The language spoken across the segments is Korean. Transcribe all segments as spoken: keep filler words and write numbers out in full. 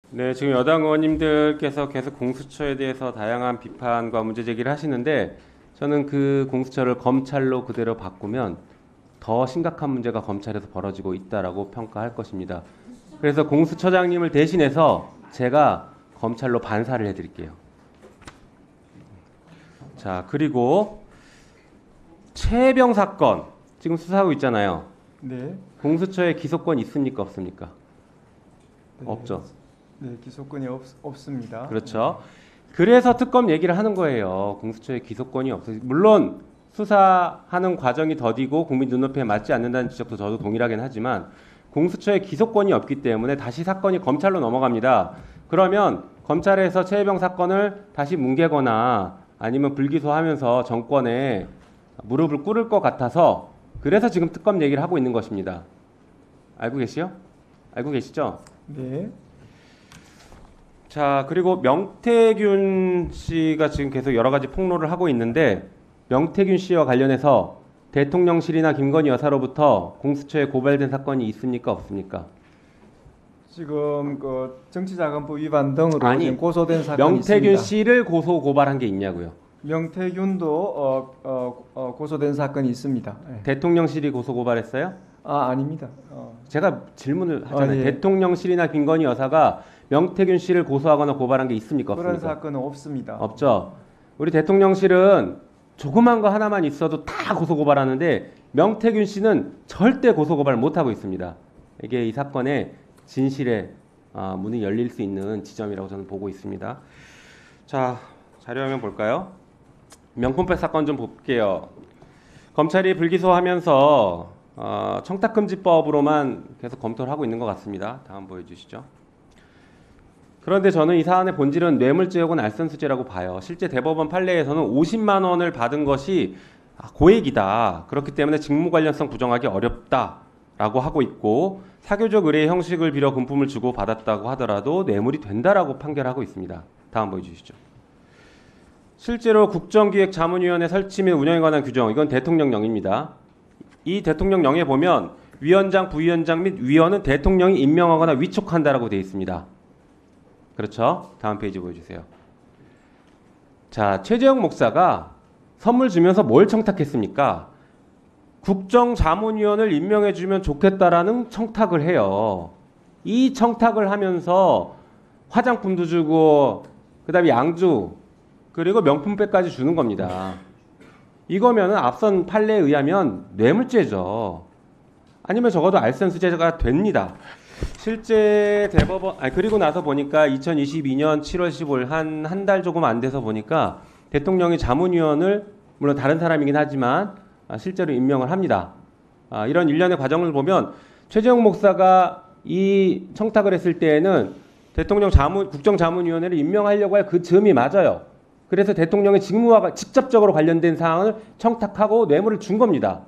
네, 지금 여당 의원님들께서 계속 공수처에 대해서 다양한 비판과 문제 제기를 하시는데 저는 그 공수처를 검찰로 그대로 바꾸면 더 심각한 문제가 검찰에서 벌어지고 있다라고 평가할 것입니다. 그래서 공수처장님을 대신해서 제가 검찰로 반사를 해드릴게요. 자, 그리고 최혜병 사건 지금 수사하고 있잖아요. 네. 공수처에 기소권 있습니까, 없습니까? 네. 없죠. 네, 기소권이 없, 없습니다. 그렇죠. 그래서 특검 얘기를 하는 거예요. 공수처에 기소권이 없어요. 물론 수사하는 과정이 더디고 국민 눈높이에 맞지 않는다는 지적도 저도 동일하긴 하지만 공수처에 기소권이 없기 때문에 다시 사건이 검찰로 넘어갑니다. 그러면 검찰에서 최혜병 사건을 다시 뭉개거나 아니면 불기소하면서 정권에 무릎을 꿇을 것 같아서 그래서 지금 특검 얘기를 하고 있는 것입니다. 알고 계시죠? 알고 계시죠? 네. 자, 그리고 명태균 씨가 지금 계속 여러 가지 폭로를 하고 있는데 명태균 씨와 관련해서 대통령실이나 김건희 여사로부터 공수처에 고발된 사건이 있습니까, 없습니까? 지금 그 정치자금법 위반 등으로 아니, 지금 고소된 사건이 명태균 있습니다. 씨를 고소 고발한 게 있냐고요? 명태균도 어, 어, 어, 고소된 사건이 있습니다. 네. 대통령실이 고소 고발했어요? 아, 아닙니다. 어. 제가 질문을 하잖아요. 아, 예. 대통령실이나 김건희 여사가 명태균 씨를 고소하거나 고발한 게 있습니까, 그런 없습니까? 사건은 없습니다. 없죠. 우리 대통령실은 조그만 거 하나만 있어도 다 고소 고발하는데 명태균 씨는 절대 고소 고발 못 하고 있습니다. 이게 이 사건의 진실의 아, 문이 열릴 수 있는 지점이라고 저는 보고 있습니다. 자, 자료화면 볼까요? 명품백 사건 좀 볼게요. 검찰이 불기소하면서 어, 청탁금지법으로만 계속 검토를 하고 있는 것 같습니다. 다음 보여주시죠. 그런데 저는 이 사안의 본질은 뇌물죄 혹은 알선수재라고 봐요. 실제 대법원 판례에서는 오십만 원을 받은 것이 고액이다. 그렇기 때문에 직무 관련성 부정하기 어렵다라고 하고 있고 사교적 의뢰의 형식을 빌어 금품을 주고 받았다고 하더라도 뇌물이 된다라고 판결하고 있습니다. 다음 보여주시죠. 실제로 국정기획자문위원회 설치 및 운영에 관한 규정, 이건 대통령령입니다. 이 대통령령에 보면 위원장, 부위원장 및 위원은 대통령이 임명하거나 위촉한다라고 되어 있습니다. 그렇죠? 다음 페이지 보여주세요. 자, 최재형 목사가 선물 주면서 뭘 청탁했습니까? 국정자문위원을 임명해주면 좋겠다라는 청탁을 해요. 이 청탁을 하면서 화장품도 주고 그 다음에 양주 그리고 명품백까지 주는 겁니다. 이거면은 앞선 판례에 의하면 뇌물죄죠. 아니면 적어도 알선수재가 됩니다. 실제 대법원 아니 그리고 나서 보니까 이천이십이 년 칠월 십오일 한 한 달 조금 안 돼서 보니까 대통령이 자문위원을 물론 다른 사람이긴 하지만 아, 실제로 임명을 합니다. 아, 이런 일련의 과정을 보면 최재형 목사가 이 청탁을 했을 때에는 대통령 자문 국정자문위원회를 임명하려고 할 그 즈음이 맞아요. 그래서 대통령의 직무와 직접적으로 관련된 사항을 청탁하고 뇌물을 준 겁니다.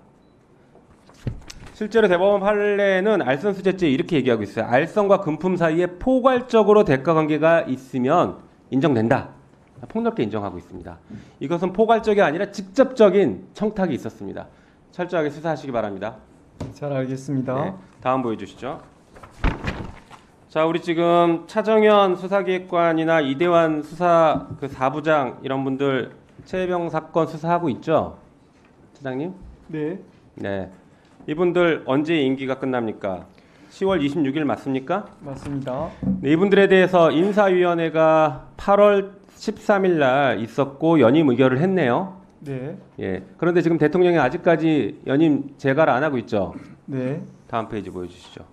실제로 대법원 판례는 알선수재죄 이렇게 얘기하고 있어요. 알선과 금품 사이에 포괄적으로 대가관계가 있으면 인정된다. 폭넓게 인정하고 있습니다. 이것은 포괄적이 아니라 직접적인 청탁이 있었습니다. 철저하게 수사하시기 바랍니다. 잘 알겠습니다. 네, 다음 보여주시죠. 자, 우리 지금 차정현 수사기획관이나 이대환 수사 그 사부장 이런 분들 최혜병 사건 수사하고 있죠, 차장님? 네. 네. 이분들 언제 임기가 끝납니까? 시월 이십육일 맞습니까? 맞습니다. 네, 이분들에 대해서 인사위원회가 팔월 십삼일 날 있었고 연임 의결을 했네요. 네. 예. 그런데 지금 대통령이 아직까지 연임 재가를 안 하고 있죠. 네. 다음 페이지 보여주시죠.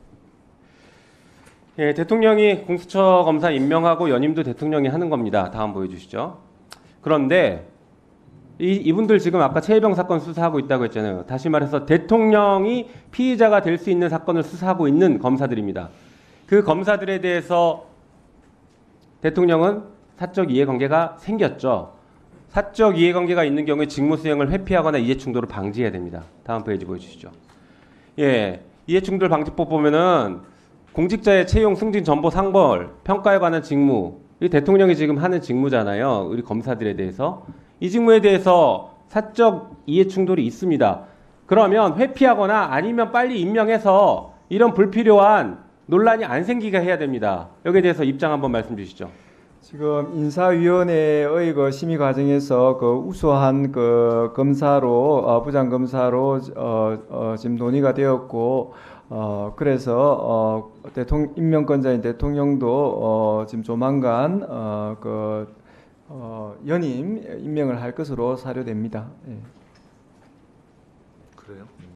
예, 대통령이 공수처 검사 임명하고 연임도 대통령이 하는 겁니다. 다음 보여주시죠. 그런데 이, 이분들 지금 아까 최혜병 사건 수사하고 있다고 했잖아요. 다시 말해서 대통령이 피의자가 될 수 있는 사건을 수사하고 있는 검사들입니다. 그 검사들에 대해서 대통령은 사적 이해관계가 생겼죠. 사적 이해관계가 있는 경우에 직무수행을 회피하거나 이해충돌을 방지해야 됩니다. 다음 페이지 보여주시죠. 예, 이해충돌 방지법 보면은 공직자의 채용, 승진, 전보, 상벌, 평가에 관한 직무, 이 대통령이 지금 하는 직무잖아요. 우리 검사들에 대해서. 이 직무에 대해서 사적 이해충돌이 있습니다. 그러면 회피하거나 아니면 빨리 임명해서 이런 불필요한 논란이 안 생기게 해야 됩니다. 여기에 대해서 입장 한번 말씀 주시죠. 지금 인사위원회의 그 심의 과정에서 그 우수한 그 검사로 어, 부장 검사로 어, 어, 지금 논의가 되었고 어, 그래서 어, 대통령 임명권자인 대통령도 어, 지금 조만간 어, 그 어, 연임 임명을 할 것으로 사료됩니다. 예. 그래요?